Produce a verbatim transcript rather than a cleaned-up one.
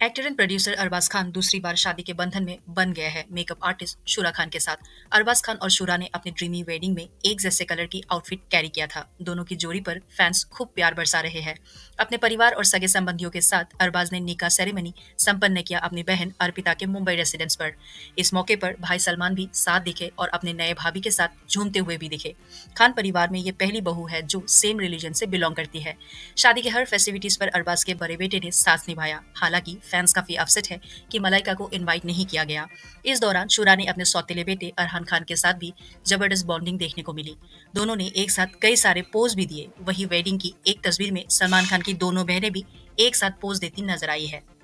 Actor and producer Arbaaz Khan दूसरी बार शादी के बंधन में बन गया है मेकअप आर्टिस्ट शुरा खान के साथ। अरबाज खान और शुरा ने अपनी ड्रीमी वेडिंग में एक जैसे कलर की आउटफिट कैरी किया था। दोनों की जोड़ी पर फैंस खूब प्यार बरसा रहे हैं। अपने परिवार और सगे संबंधियों के साथ अरबाज ने निकाह सेरेमनी संपन्न किया अपनी बहन अर्पिता के मुंबई रेसिडेंस पर। इस मौके पर भाई सलमान भी साथ दिखे और अपने नए भाभी के साथ झूमते हुए भी दिखे। खान परिवार में ये पहली बहू है जो सेम रिलीजन से बिलोंग करती है। शादी के हर फेस्टिविटीज पर अरबाज के बड़े बेटे ने साथ निभाया। हालांकि फैंस काफी अपसेट है कि मलाइका को इनवाइट नहीं किया गया। इस दौरान शुरा ने अपने सौतेले बेटे अरहान खान के साथ भी जबरदस्त बॉन्डिंग देखने को मिली। दोनों ने एक साथ कई सारे पोज भी दिए। वहीं वेडिंग की एक तस्वीर में सलमान खान की दोनों बहनें भी एक साथ पोज देती नजर आई है।